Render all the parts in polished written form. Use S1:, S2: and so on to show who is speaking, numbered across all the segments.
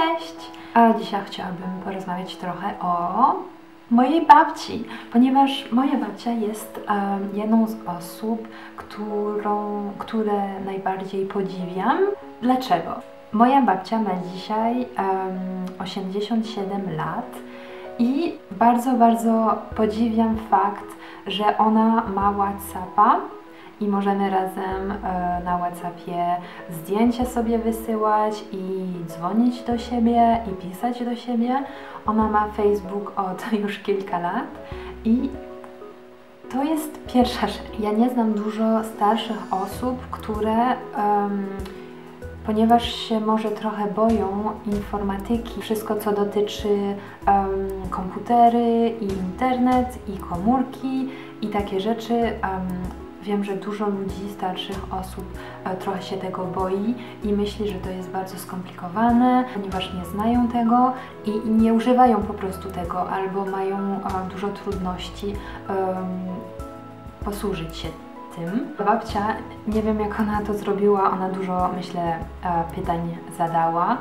S1: Cześć! A dzisiaj chciałabym porozmawiać trochę o mojej babci, ponieważ moja babcia jest jedną z osób, które najbardziej podziwiam. Dlaczego? Moja babcia ma dzisiaj 87 lat i bardzo podziwiam fakt, że ona ma WhatsAppa i możemy razem na WhatsAppie zdjęcia sobie wysyłać i dzwonić do siebie i pisać do siebie. Ona ma Facebook od już kilka lat i to jest pierwsza rzecz. Ja nie znam dużo starszych osób, które ponieważ się może trochę boją informatyki, wszystko co dotyczy komputery i internet i komórki i takie rzeczy. Wiem, że dużo ludzi, starszych osób trochę się tego boi i myśli, że to jest bardzo skomplikowane, ponieważ nie znają tego i nie używają po prostu tego albo mają dużo trudności posłużyć się tym. Babcia, nie wiem jak ona to zrobiła, ona dużo, myślę, pytań zadała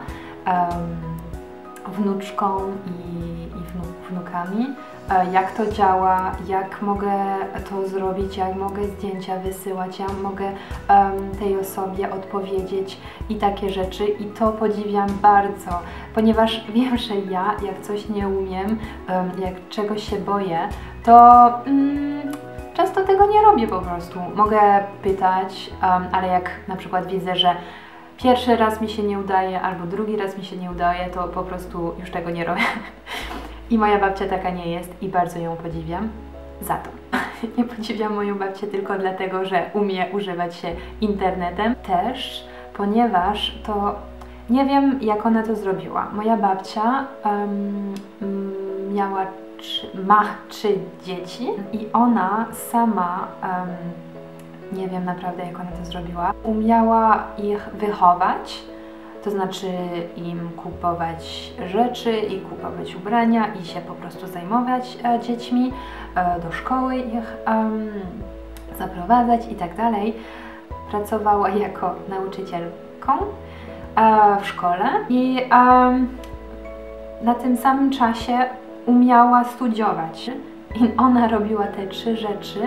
S1: wnuczkom i wnukami, jak to działa, jak mogę to zrobić, jak mogę zdjęcia wysyłać, jak mogę tej osobie odpowiedzieć i takie rzeczy. I to podziwiam bardzo, ponieważ wiem, że ja, jak coś nie umiem, jak czegoś się boję, to często tego nie robię po prostu. Mogę pytać, ale jak na przykład widzę, że pierwszy raz mi się nie udaje, albo drugi raz mi się nie udaje, to po prostu już tego nie robię. I moja babcia taka nie jest i bardzo ją podziwiam za to. Nie podziwiam moją babcię tylko dlatego, że umie używać się internetem. Też, ponieważ to nie wiem jak ona to zrobiła. Moja babcia ma 3 dzieci i ona sama nie wiem naprawdę jak ona to zrobiła. Umiała ich wychować, to znaczy im kupować rzeczy i kupować ubrania i się po prostu zajmować dziećmi, do szkoły ich zaprowadzać i tak dalej. Pracowała jako nauczycielką w szkole i na tym samym czasie umiała studiować. I ona robiła te 3 rzeczy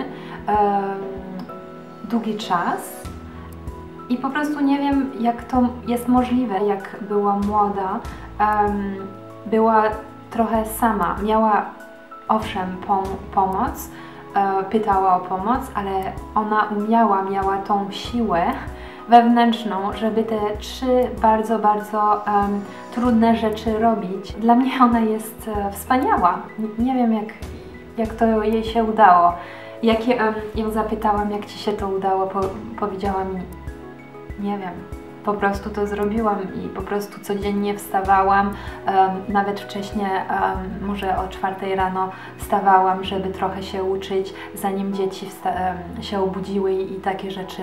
S1: długi czas i po prostu nie wiem jak to jest możliwe. Jak była młoda, była trochę sama, miała owszem pomoc, pytała o pomoc, ale ona miała tą siłę wewnętrzną, żeby te 3 bardzo trudne rzeczy robić. Dla mnie ona jest wspaniała. Nie wiem jak to jej się udało. Jak ją zapytałam, jak ci się to udało, powiedziała mi, nie wiem, po prostu to zrobiłam i po prostu codziennie wstawałam, nawet wcześniej, może o 4 rano wstawałam, żeby trochę się uczyć, zanim dzieci się obudziły i takie rzeczy.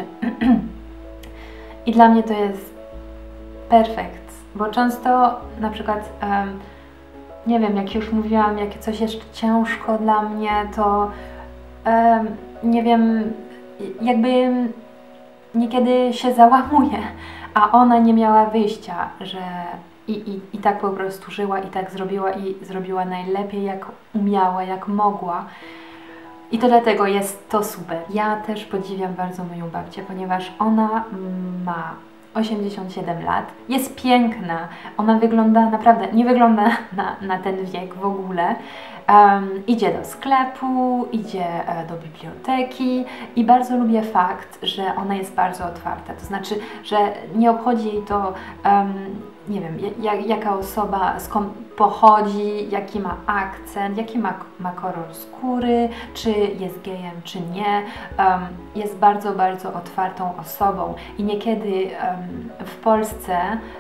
S1: I dla mnie to jest perfekt, bo często na przykład, nie wiem, jak już mówiłam, jak coś jest ciężko dla mnie, to nie wiem, jakby niekiedy się załamuję, a ona nie miała wyjścia, że i tak po prostu żyła i tak zrobiła najlepiej jak umiała, jak mogła. I to dlatego jest to super. Ja też podziwiam bardzo moją babcię, ponieważ ona ma 87 lat, jest piękna, ona wygląda naprawdę, nie wygląda na ten wiek w ogóle. Idzie do sklepu, idzie do biblioteki i bardzo lubię fakt, że ona jest bardzo otwarta, to znaczy, że nie obchodzi jej to, nie wiem, jaka osoba, skąd pochodzi, jaki ma akcent, jaki ma kolor skóry, czy jest gejem, czy nie. Jest bardzo otwartą osobą i niekiedy w Polsce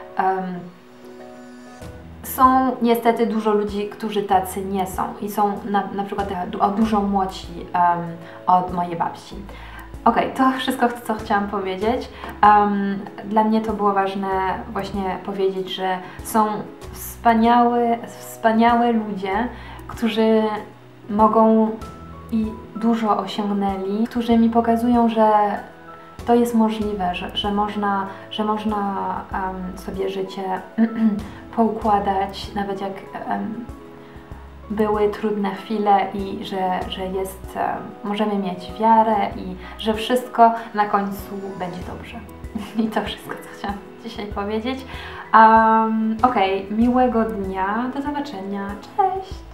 S1: są niestety dużo ludzi, którzy tacy nie są i są na przykład dużo młodsi od mojej babci. Okej, to wszystko, co chciałam powiedzieć. Dla mnie to było ważne właśnie powiedzieć, że są wspaniałe ludzie, którzy mogą i dużo osiągnęli, którzy mi pokazują, to jest możliwe, że można sobie życie poukładać, nawet jak były trudne chwile i że możemy mieć wiarę i że wszystko na końcu będzie dobrze. I to wszystko, co chciałam dzisiaj powiedzieć. Okej, miłego dnia, do zobaczenia, cześć!